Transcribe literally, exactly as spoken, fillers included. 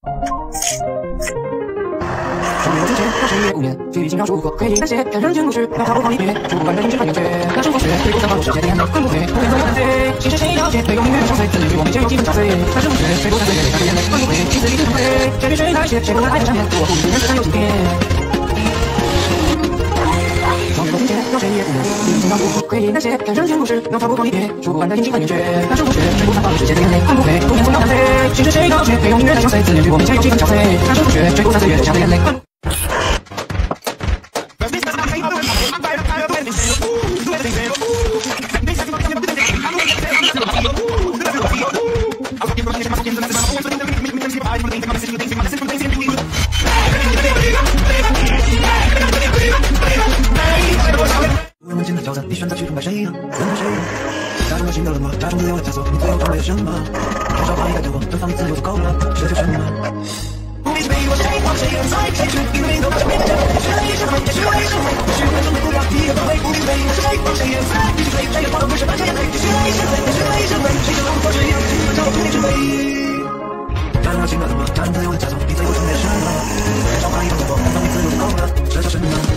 双流之前，那是五年，距离轻描熟过，可以那些感人间故事，哪怕不狂一瞥，触不完的音质和感觉。那是风雪，对不上暴露世界的眼泪，更不会，不会总有难飞。其实谁了解，对有音乐的相随，自律我面前有几分憔悴。那是风雪，吹过三岁月，泪下的眼泪，更不会，彼此一直同类。结局谁来写，谁不能爱的缠绵，我不一定人世上有几遍。双月落庭前，有谁也不能，距离轻描熟过，可以那些感人间故事，哪怕不狂一瞥，触不完的音质和感觉。那是风雪，吹过三暴露世界的眼泪，更不会，不会总有难飞。其实谁了解，对有音乐的相随，自律我面前有几分憔悴。那是风雪，吹过三岁月，泪下的眼泪，更。 我们进的角色，你选择去崇拜谁呀？跟着谁呀？大众的心到了吗？大众自由的枷锁，你最后成为了什么？多少话一个结果，对方自由就够了，奢求什么？不必是被我谁往谁人猜，谁去你的名头，把这面的真，是你是我，也是为什么？也许我准备不了第一个会，不必被我是谁往谁人猜，必须谁谁也不能不是半天眼泪，也许为什么？也许为什么？谁知道我只有几分钟，注定是唯一。大众的心到了吗？大众自由的枷锁，你最后成为了什么？多少话一个结果，对方自由就够了，奢求什么？